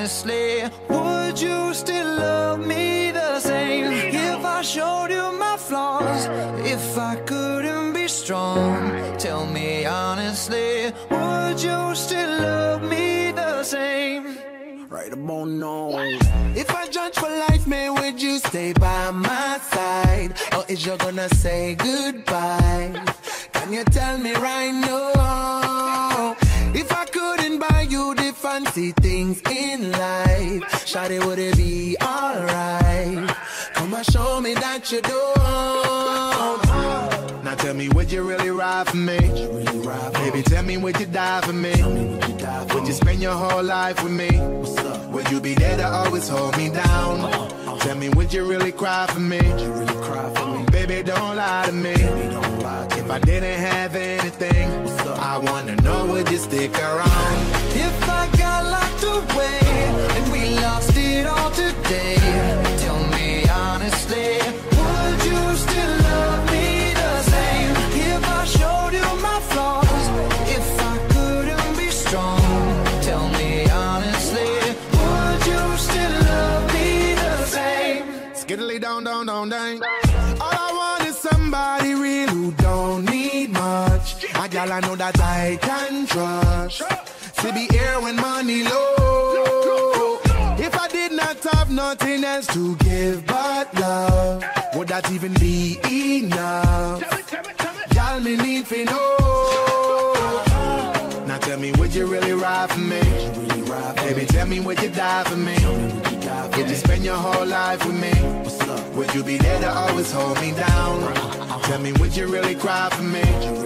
honestly, would you still love me the same if I showed you my flaws? If I couldn't be strong, tell me honestly, would you still love me the same? Right about now. If I judge for life, man, would you stay by my side? Or is you gonna say goodbye? Can you tell me right now? If I couldn't buy you the fancy things in life, shawty, would it be alright? Come and show me that you don't. Now tell me, would you really ride for me? Baby, tell me, would you die for me? Would you spend your whole life with me? Would you be there to always hold me down? Tell me, would you really cry for me? Baby, don't lie to me. If I didn't have anything, I wanna know, would you stick around? If I got locked away and we lost it all today, tell me honestly, would you still love me the same if I showed you my flaws? If I couldn't be strong, tell me honestly, would you still love me the same? Skiddly down, down, down, down. All I want is somebody real who don't need much. A gal I know that I can trust. To be here when money low. If I did not have nothing else to give but love, would that even be enough? Gal, me need to know. Now tell me, would you really ride for me? Baby, tell me, would you die for me? Would you spend your whole life with me? Would you be there to always hold me down? Tell me, would you really cry for me?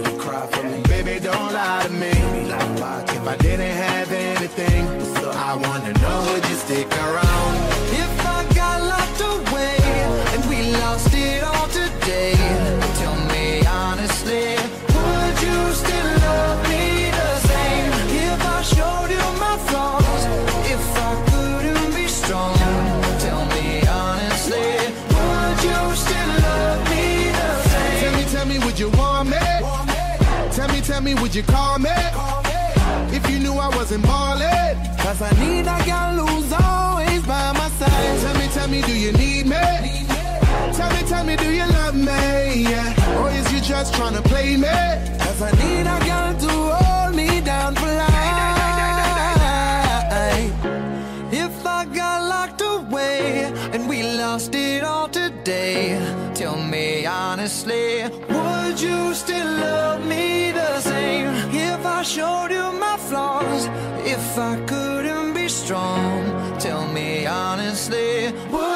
Baby, don't lie to me. If I didn't have anything, I wanna know, would you stick around? If I got locked away and we lost it all today, tell me honestly, would you still love me the same if I showed you my flaws? If I couldn't be strong, tell me honestly, would you still love me the same? Tell me, would you want me? Tell me, would you call me? If you knew I wasn't ballin', cause I need a girl who's always by my side. Tell me, do you need me? Tell me, do you love me? Yeah. Or is you just tryna play me? Cause I need a girl to hold me down for life. If I got locked away and we lost it all today, tell me honestly, would you still love me the same if I showed you my flaws? If I couldn't be strong, tell me honestly, would